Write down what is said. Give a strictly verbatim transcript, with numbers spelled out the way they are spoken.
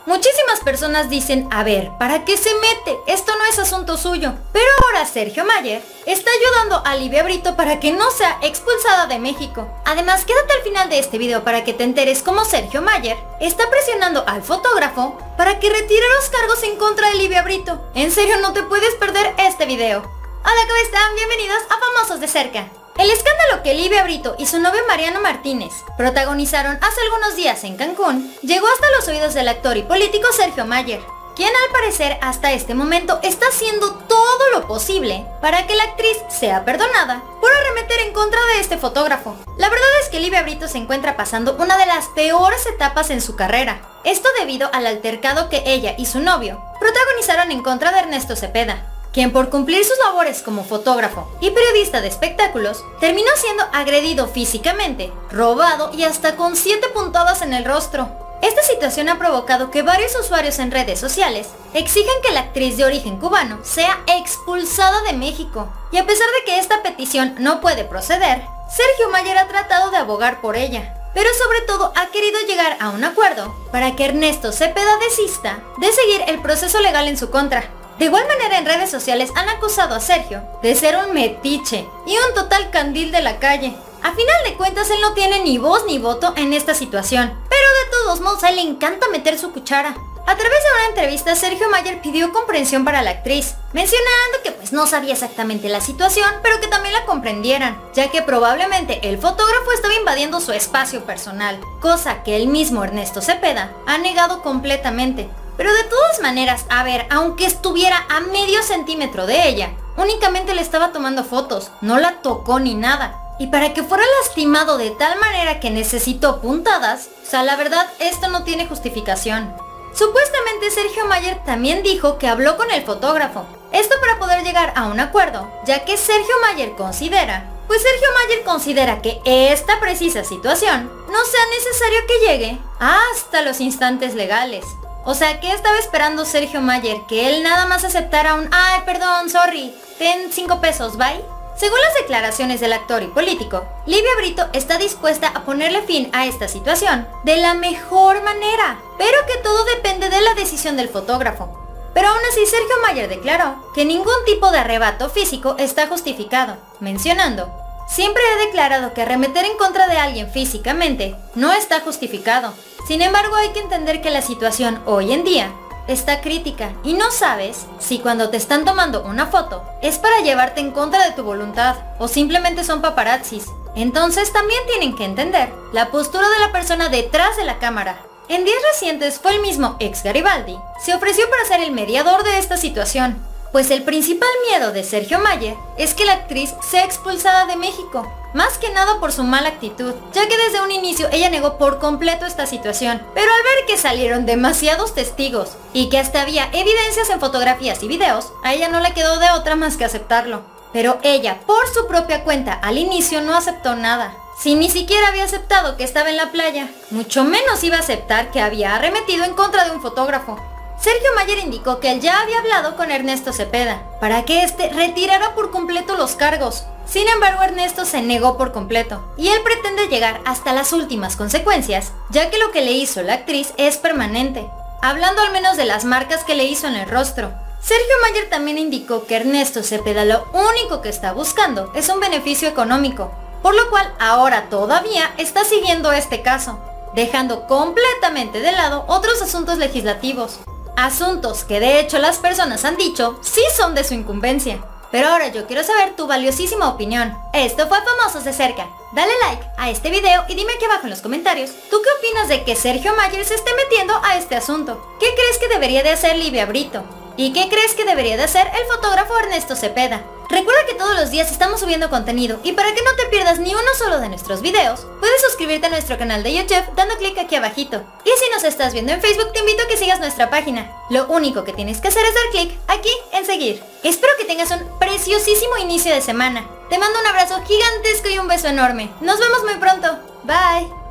Muchísimas personas dicen, a ver, ¿para qué se mete? Esto no es asunto suyo. Pero ahora Sergio Mayer está ayudando a Livia Brito para que no sea expulsada de México. Además, quédate al final de este video para que te enteres cómo Sergio Mayer está presionando al fotógrafo para que retire los cargos en contra de Livia Brito. En serio, no te puedes perder este video. Hola, ¿cómo están? Bienvenidos a Famosos de Cerca. El escándalo que Livia Brito y su novio Mariano Martínez protagonizaron hace algunos días en Cancún llegó hasta los oídos del actor y político Sergio Mayer, quien al parecer hasta este momento está haciendo todo lo posible para que la actriz sea perdonada por arremeter en contra de este fotógrafo. La verdad es que Livia Brito se encuentra pasando una de las peores etapas en su carrera. Esto debido al altercado que ella y su novio protagonizaron en contra de Ernesto Cepeda, quien por cumplir sus labores como fotógrafo y periodista de espectáculos, terminó siendo agredido físicamente, robado y hasta con siete puntadas en el rostro. Esta situación ha provocado que varios usuarios en redes sociales exijan que la actriz de origen cubano sea expulsada de México. Y a pesar de que esta petición no puede proceder, Sergio Mayer ha tratado de abogar por ella, pero sobre todo ha querido llegar a un acuerdo para que Ernesto Cepeda desista de seguir el proceso legal en su contra. De igual manera, en redes sociales han acusado a Sergio de ser un metiche y un total candil de la calle. A final de cuentas, él no tiene ni voz ni voto en esta situación, pero de todos modos a él le encanta meter su cuchara. A través de una entrevista, Sergio Mayer pidió comprensión para la actriz, mencionando que pues no sabía exactamente la situación, pero que también la comprendieran, ya que probablemente el fotógrafo estaba invadiendo su espacio personal, cosa que el mismo Ernesto Cepeda ha negado completamente. Pero de todas maneras, a ver, aunque estuviera a medio centímetro de ella, únicamente le estaba tomando fotos, no la tocó ni nada. Y para que fuera lastimado de tal manera que necesitó puntadas, o sea, la verdad, esto no tiene justificación. Supuestamente Sergio Mayer también dijo que habló con el fotógrafo, esto para poder llegar a un acuerdo, ya que Sergio Mayer considera, pues Sergio Mayer considera que esta precisa situación no sea necesario que llegue hasta los instantes legales. O sea, ¿qué estaba esperando Sergio Mayer? ¿Que él nada más aceptara un ay, perdón, sorry, ten cinco pesos, bye? Según las declaraciones del actor y político, Livia Brito está dispuesta a ponerle fin a esta situación de la mejor manera, pero que todo depende de la decisión del fotógrafo. Pero aún así, Sergio Mayer declaró que ningún tipo de arrebato físico está justificado, mencionando: siempre he declarado que arremeter en contra de alguien físicamente no está justificado. Sin embargo, hay que entender que la situación hoy en día está crítica y no sabes si cuando te están tomando una foto es para llevarte en contra de tu voluntad o simplemente son paparazzis. Entonces también tienen que entender la postura de la persona detrás de la cámara. En días recientes fue el mismo ex Garibaldi, se ofreció para ser el mediador de esta situación, pues el principal miedo de Sergio Mayer es que la actriz sea expulsada de México, más que nada por su mala actitud, ya que desde un inicio ella negó por completo esta situación, pero al ver que salieron demasiados testigos y que hasta había evidencias en fotografías y videos, a ella no le quedó de otra más que aceptarlo. Pero ella, por su propia cuenta, al inicio no aceptó nada. Si ni siquiera había aceptado que estaba en la playa, mucho menos iba a aceptar que había arremetido en contra de un fotógrafo. Sergio Mayer indicó que él ya había hablado con Ernesto Cepeda para que éste retirara por completo los cargos. Sin embargo, Ernesto se negó por completo y él pretende llegar hasta las últimas consecuencias, ya que lo que le hizo la actriz es permanente, hablando al menos de las marcas que le hizo en el rostro. Sergio Mayer también indicó que Ernesto Cepeda lo único que está buscando es un beneficio económico, por lo cual ahora todavía está siguiendo este caso, dejando completamente de lado otros asuntos legislativos. Asuntos que de hecho las personas han dicho sí son de su incumbencia. Pero ahora yo quiero saber tu valiosísima opinión. Esto fue Famosos de Cerca. Dale like a este video y dime aquí abajo en los comentarios, ¿tú qué opinas de que Sergio Mayer se esté metiendo a este asunto? ¿Qué crees que debería de hacer Livia Brito? ¿Y qué crees que debería de hacer el fotógrafo Ernesto Cepeda? Recuerda que todos los días estamos subiendo contenido y para que no te pierdas ni uno solo de nuestros videos, puedes suscribirte a nuestro canal de YouTube dando clic aquí abajito. Y si nos estás viendo en Facebook, te invito a que sigas nuestra página. Lo único que tienes que hacer es dar clic aquí en seguir. Espero que tengas un preciosísimo inicio de semana. Te mando un abrazo gigantesco y un beso enorme. Nos vemos muy pronto. Bye.